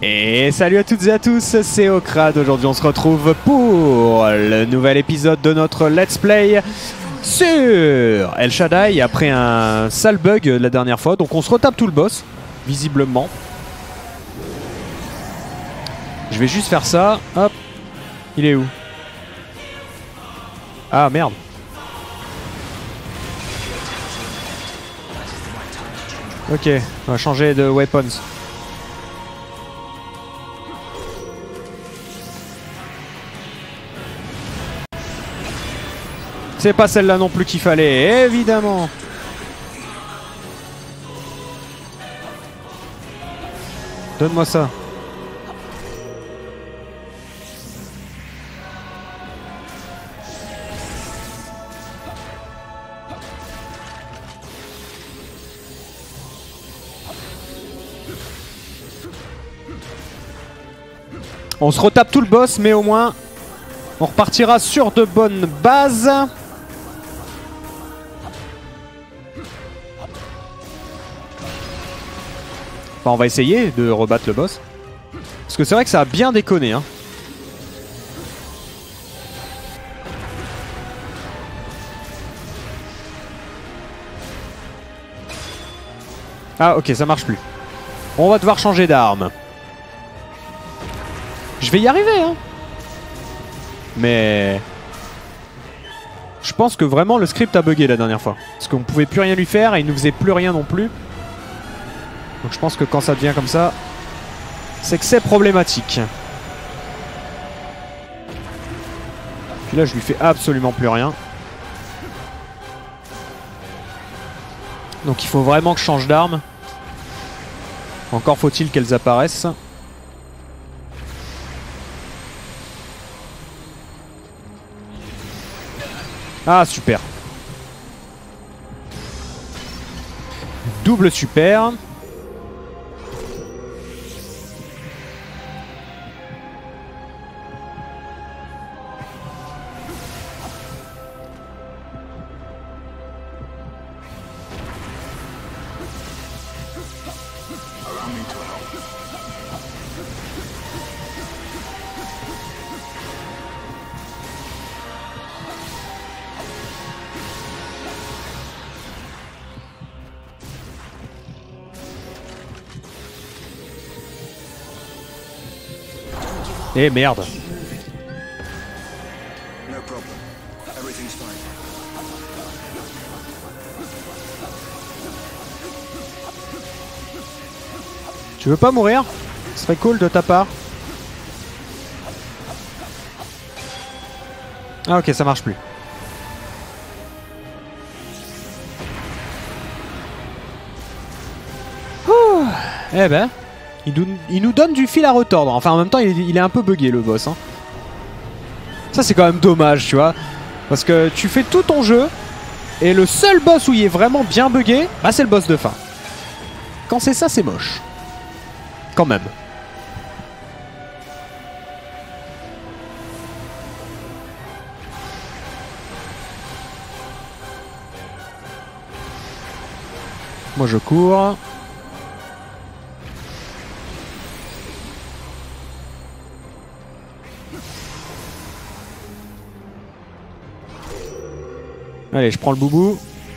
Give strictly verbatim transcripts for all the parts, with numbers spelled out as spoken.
Et salut à toutes et à tous, c'est Okrad. Aujourd'hui on se retrouve pour le nouvel épisode de notre Let's Play sur El Shaddai après un sale bug la dernière fois. Donc on se retape tout le boss, visiblement. Je vais juste faire ça, hop. Il est où? Ah merde. Ok, on va changer de weapons. C'est pas celle-là non plus qu'il fallait, évidemment. Donne-moi ça. On se retape tout le boss, mais au moins on repartira sur de bonnes bases. Enfin, on va essayer de rebattre le boss. Parce que c'est vrai que ça a bien déconné, hein. Ah ok, ça marche plus. On va devoir changer d'arme. Je vais y arriver, hein. Mais je pense que vraiment le script a bugué la dernière fois. Parce qu'on ne pouvait plus rien lui faire et il ne nous faisait plus rien non plus. Donc je pense que quand ça devient comme ça, c'est que c'est problématique. Puis là je lui fais absolument plus rien. Donc il faut vraiment que je change d'arme. Encore faut-il qu'elles apparaissent. Ah super. Double super. Eh merde. Tu veux pas mourir? Ce serait cool de ta part. Ah ok, ça marche plus. Ouh. Eh ben, il nous, il nous donne du fil à retordre. Enfin en même temps il est, il est un peu bugué le boss, hein. Ça c'est quand même dommage, tu vois. Parce que tu fais tout ton jeu et le seul boss où il est vraiment bien bugué, bah c'est le boss de fin. Quand c'est ça, c'est moche. Quand même. Moi je cours. Allez, je prends le boubou.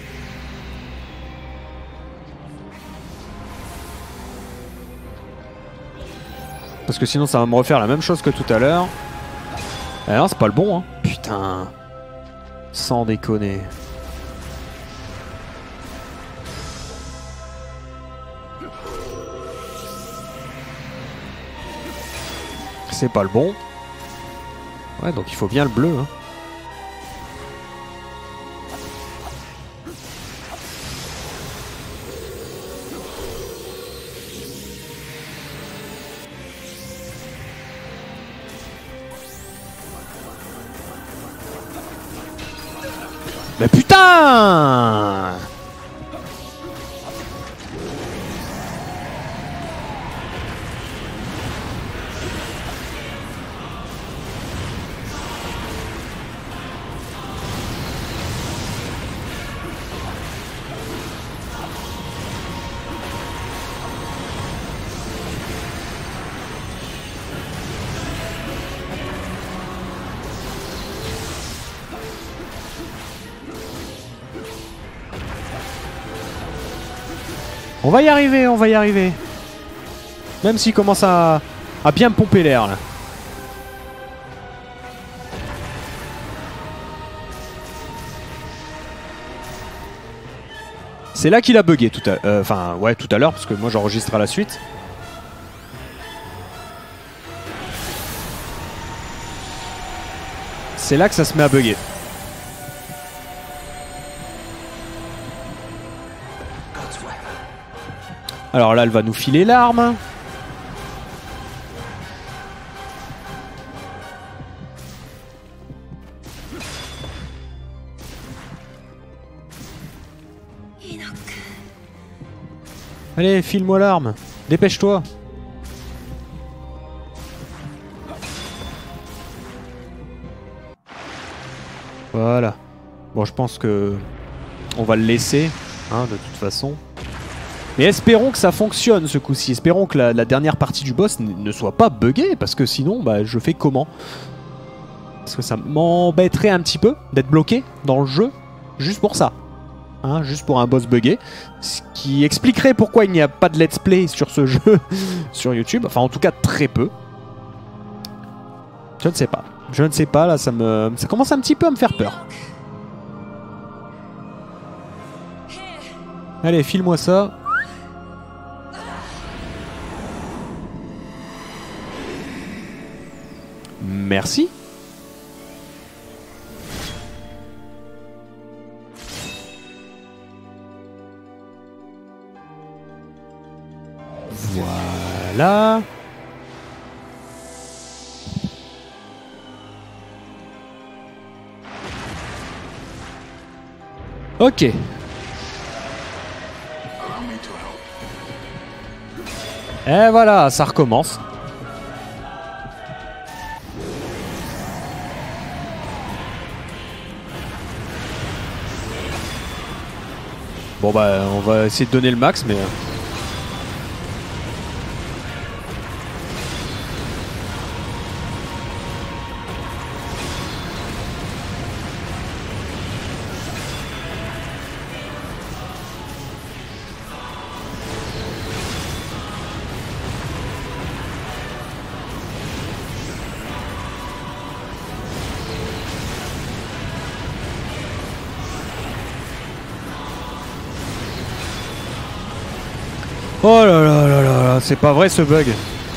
Parce que sinon ça va me refaire la même chose que tout à l'heure. Ah non, c'est pas le bon, hein. Putain. Sans déconner. C'est pas le bon. Ouais, donc il faut bien le bleu, hein. Mais putain! On va y arriver, on va y arriver. Même s'il commence à, à bien me pomper l'air là. C'est là qu'il a bugué tout à euh, enfin ouais tout à l'heure parce que moi j'enregistre à la suite. C'est là que ça se met à bugger. Alors là elle va nous filer l'arme. Allez, file-moi l'arme. Dépêche-toi. Voilà. Bon, je pense que on va le laisser, hein, de toute façon. Mais espérons que ça fonctionne ce coup-ci. Espérons que la, la dernière partie du boss ne soit pas buggée, parce que sinon, bah, je fais comment? Parce que ça m'embêterait un petit peu d'être bloqué dans le jeu, juste pour ça. Hein, juste pour un boss buggé, ce qui expliquerait pourquoi il n'y a pas de let's play sur ce jeu sur YouTube, enfin en tout cas très peu. Je ne sais pas, je ne sais pas, là ça me, ça commence un petit peu à me faire peur. Allez, file-moi ça. Merci. Voilà. Ok. Et voilà, ça recommence. Bon bah on va essayer de donner le max mais... Oh là là là là là, c'est pas vrai ce bug.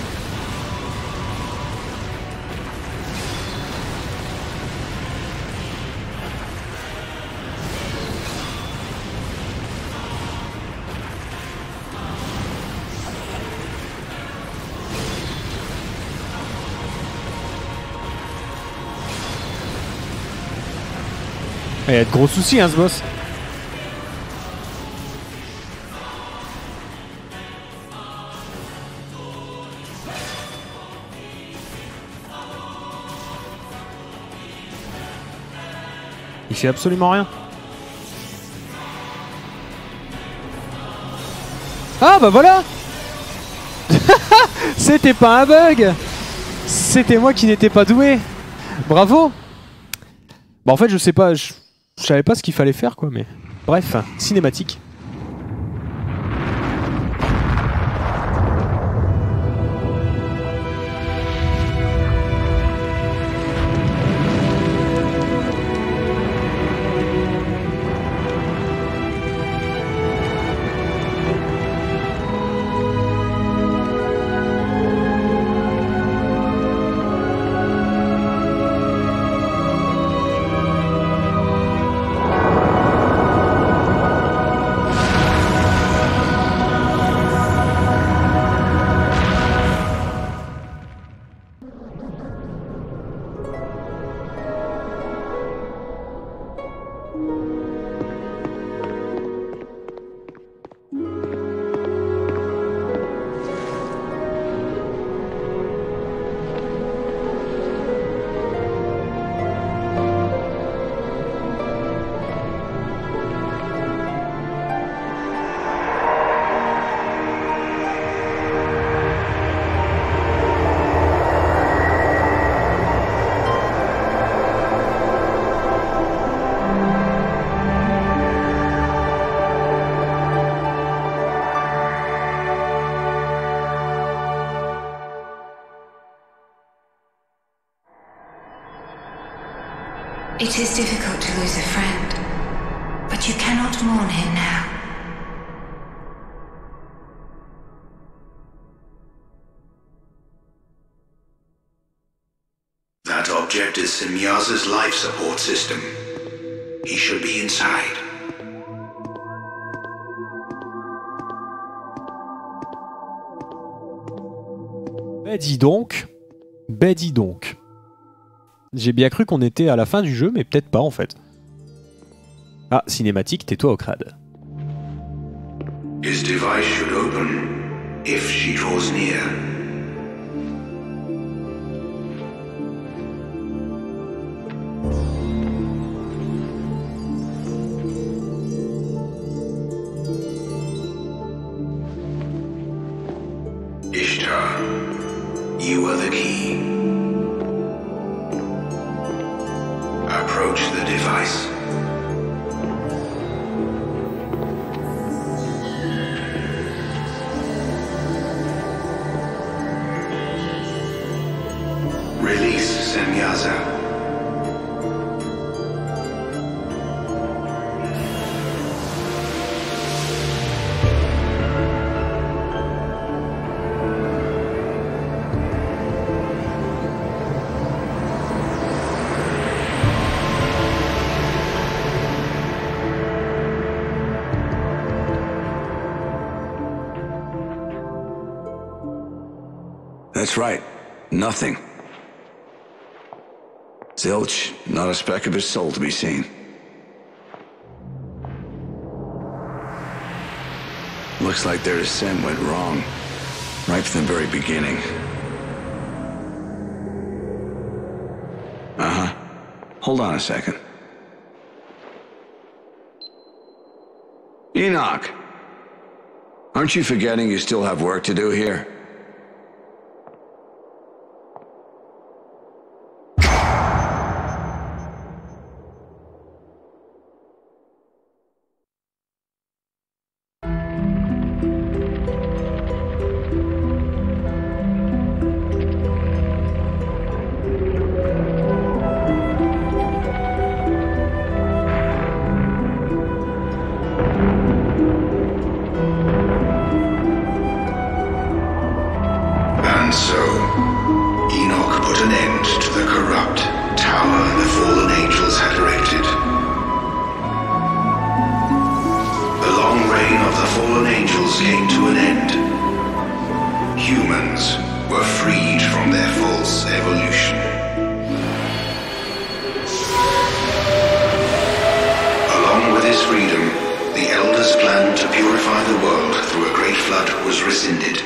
Il y a de gros soucis hein ce boss. Il fait absolument rien. Ah bah voilà. C'était pas un bug. C'était moi qui n'étais pas doué. Bravo. Bah en fait je sais pas, je, je savais pas ce qu'il fallait faire quoi mais... Bref, cinématique. It is difficult to lose a friend, but you cannot mourn him now. That object is Semyaza's life support system. He should be inside. Ben dis donc. Ben dis donc. J'ai bien cru qu'on était à la fin du jeu, mais peut-être pas en fait. Ah, cinématique, tais-toi au crade. His device should open if she draws near. Ishtar, you are the key. Approach the device. Release Semyaza. That's right. Nothing. Zilch, not a speck of his soul to be seen. Looks like their descent went wrong. Right from the very beginning. Uh-huh. Hold on a second. Enoch! Aren't you forgetting you still have work to do here? And so, Enoch put an end to the corrupt tower the fallen angels had erected. The long reign of the fallen angels came to an end. Humans were freed from their false evolution. Along with his freedom, the Elders' plan to purify the world through a great flood was rescinded.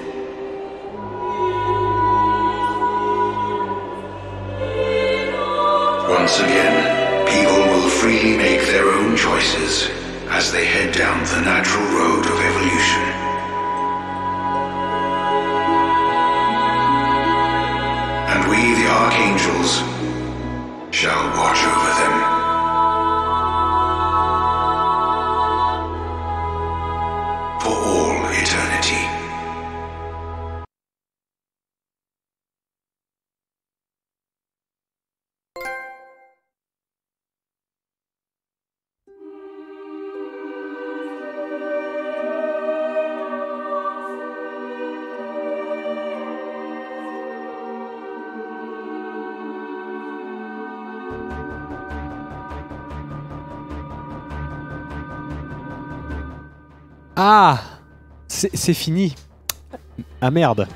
Once again, people will freely make their own choices as they head down the natural road of evolution. And we, the Archangels, shall watch over them. For all eternity. Ah, c'est fini. Ah merde.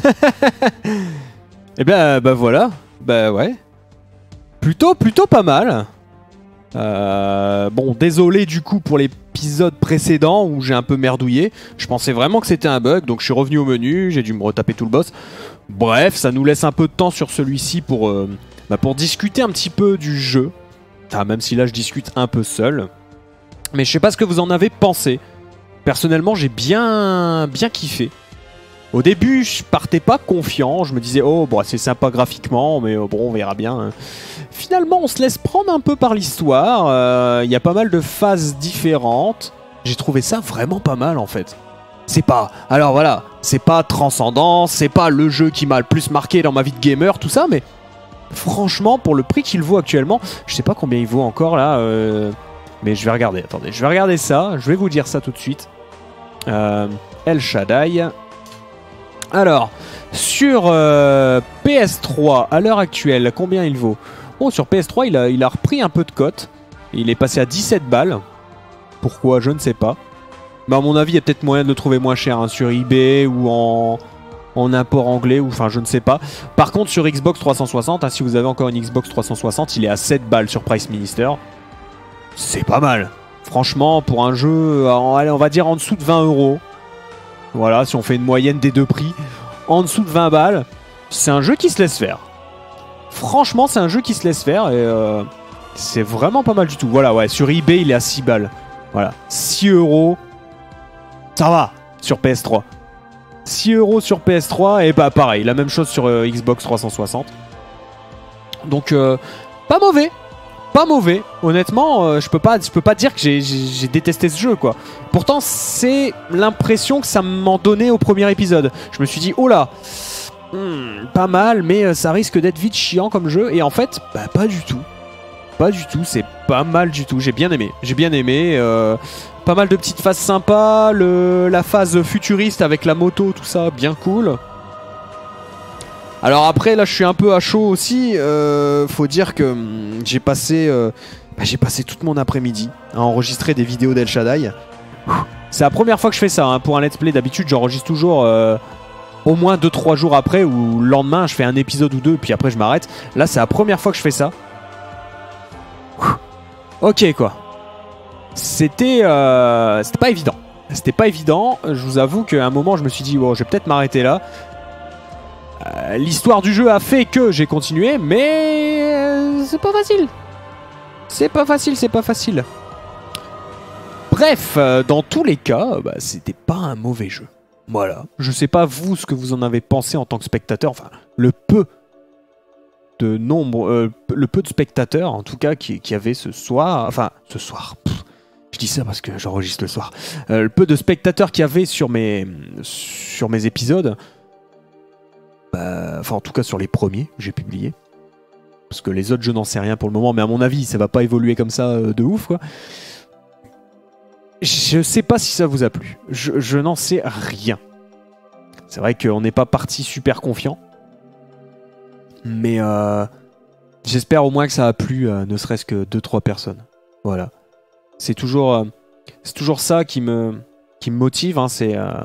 Eh ben bah voilà. Bah ouais. Plutôt, plutôt pas mal. Euh, bon, désolé du coup pour l'épisode précédent où j'ai un peu merdouillé. Je pensais vraiment que c'était un bug, donc je suis revenu au menu, j'ai dû me retaper tout le boss. Bref, ça nous laisse un peu de temps sur celui-ci pour, euh, bah pour discuter un petit peu du jeu. Enfin, même si là je discute un peu seul. Mais je sais pas ce que vous en avez pensé. Personnellement, j'ai bien, bien kiffé. Au début, je partais pas confiant. Je me disais, oh, bon, c'est sympa graphiquement, mais oh, bon, on verra bien. Finalement, on se laisse prendre un peu par l'histoire. Il euh, y a pas mal de phases différentes. J'ai trouvé ça vraiment pas mal, en fait. C'est pas... Alors voilà, c'est pas transcendant, c'est pas le jeu qui m'a le plus marqué dans ma vie de gamer, tout ça, mais Franchement, pour le prix qu'il vaut actuellement, je sais pas combien il vaut encore là, euh, mais je vais regarder. Attendez, je vais regarder ça. Je vais vous dire ça tout de suite. Euh, El Shaddai. Alors, sur euh, P S trois, à l'heure actuelle, combien il vaut? Oh, sur P S trois, il a, il a repris un peu de cote. Il est passé à dix-sept balles. Pourquoi? Je ne sais pas. Mais à mon avis, il y a peut-être moyen de le trouver moins cher hein, sur eBay ou en... en import anglais, ou enfin je ne sais pas. Par contre sur Xbox trois cent soixante, hein, si vous avez encore une Xbox trois cent soixante, il est à sept balles sur Price Minister. C'est pas mal. Franchement, pour un jeu, en, allez, on va dire en dessous de vingt euros. Voilà, si on fait une moyenne des deux prix, en dessous de vingt balles, c'est un jeu qui se laisse faire. Franchement, c'est un jeu qui se laisse faire et euh, c'est vraiment pas mal du tout. Voilà, ouais, sur eBay, il est à six balles. Voilà, six euros. Ça va, sur P S trois. six euros sur P S trois et bah pareil, la même chose sur euh, Xbox trois cent soixante. Donc euh, pas mauvais, pas mauvais. Honnêtement, euh, je peux pas, je peux pas dire que j'ai détesté ce jeu quoi. Pourtant c'est l'impression que ça m'en donnait au premier épisode. Je me suis dit oh là, hmm, pas mal, mais euh, ça risque d'être vite chiant comme jeu. Et en fait, bah pas du tout, pas du tout. C'est pas mal du tout. J'ai bien aimé, j'ai bien aimé. Euh, Pas mal de petites phases sympas, le, la phase futuriste avec la moto, tout ça, bien cool. Alors après, là, je suis un peu à chaud aussi. Euh, faut dire que hum, j'ai passé, euh, bah, j'ai passé toute mon après-midi à enregistrer des vidéos d'El Shaddai. C'est la première fois que je fais ça. Hein. Pour un let's play, d'habitude, j'enregistre toujours euh, au moins deux trois jours après, ou le lendemain, je fais un épisode ou deux, puis après, je m'arrête. Là, c'est la première fois que je fais ça. Ok, quoi. C'était euh, c'était pas évident. C'était pas évident. Je vous avoue qu'à un moment, je me suis dit, bon, je vais peut-être m'arrêter là. Euh, L'histoire du jeu a fait que j'ai continué, mais euh, c'est pas facile. C'est pas facile, c'est pas facile. Bref, euh, dans tous les cas, bah, c'était pas un mauvais jeu. Voilà. Je sais pas vous ce que vous en avez pensé en tant que spectateur. Enfin, le peu de nombre, euh, le peu de spectateurs, en tout cas, qui, qui avait ce soir. Enfin, ce soir. Pff, je dis ça parce que j'enregistre le soir. Euh, le peu de spectateurs qu'il y avait sur mes, sur mes épisodes. Bah, enfin, en tout cas, sur les premiers que j'ai publiés. Parce que les autres, je n'en sais rien pour le moment. Mais à mon avis, ça va pas évoluer comme ça euh, de ouf, quoi. Je sais pas si ça vous a plu. Je, je n'en sais rien. C'est vrai qu'on n'est pas parti super confiant. Mais euh, j'espère au moins que ça a plu, euh, ne serait-ce que deux trois personnes. Voilà. C'est toujours, euh, c'est toujours ça qui me, qui me motive. Hein, c'est, euh,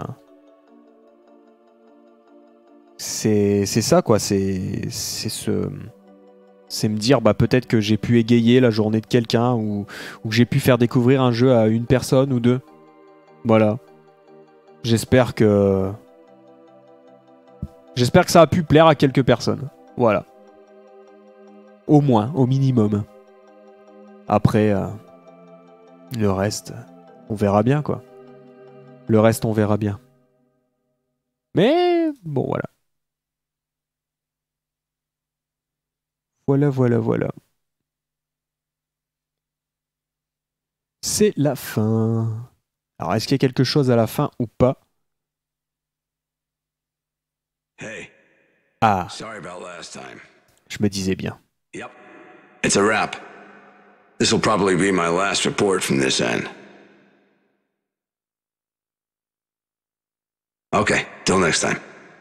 c'est, c'est ça, quoi. C'est, c'est ce... C'est me dire, bah, peut-être que j'ai pu égayer la journée de quelqu'un ou, ou que j'ai pu faire découvrir un jeu à une personne ou deux. Voilà. J'espère que... J'espère que ça a pu plaire à quelques personnes. Voilà. Au moins, au minimum. Après, euh, le reste, on verra bien, quoi. Le reste, on verra bien. Mais, bon, voilà. Voilà, voilà, voilà. C'est la fin. Alors, est-ce qu'il y a quelque chose à la fin ou pas? Hey. Ah. Sorry about last time. Je me disais bien. Yep. It's a wrap. This will probably be my last report from this end. Okay, till next time.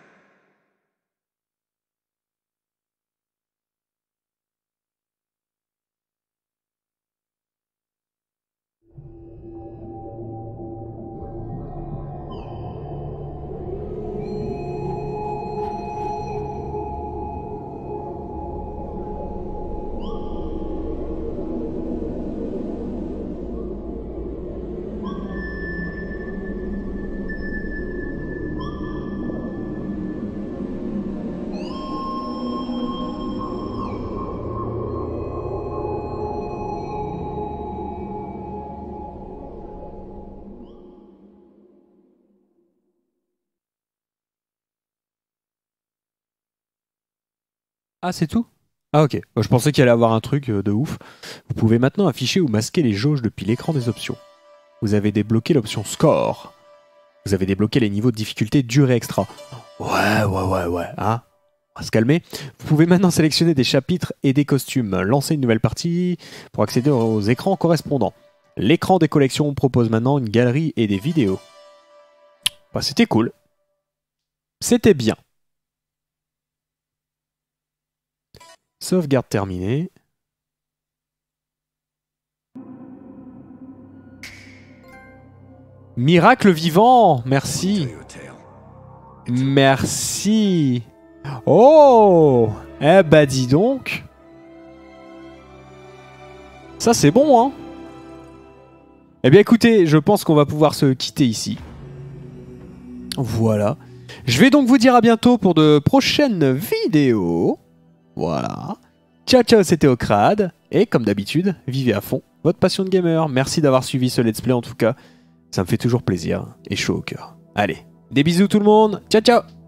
Ah, c'est tout? Ah, ok. Je pensais qu'il allait avoir un truc de ouf. Vous pouvez maintenant afficher ou masquer les jauges depuis l'écran des options. Vous avez débloqué l'option Score. Vous avez débloqué les niveaux de difficulté dur et extra. Ouais, ouais, ouais, ouais. Hein? On va se calmer. Vous pouvez maintenant sélectionner des chapitres et des costumes. Lancer une nouvelle partie pour accéder aux écrans correspondants. L'écran des collections propose maintenant une galerie et des vidéos. Bah, c'était cool. C'était bien. Sauvegarde terminée. Miracle vivant, merci. Merci. Oh, eh bah dis donc. Ça c'est bon, hein. Eh bien écoutez, je pense qu'on va pouvoir se quitter ici. Voilà. Je vais donc vous dire à bientôt pour de prochaines vidéos. Voilà. Ciao ciao, c'était Ocrad. Et comme d'habitude, vivez à fond votre passion de gamer. Merci d'avoir suivi ce let's play en tout cas. Ça me fait toujours plaisir et chaud au cœur. Allez, des bisous tout le monde. Ciao ciao.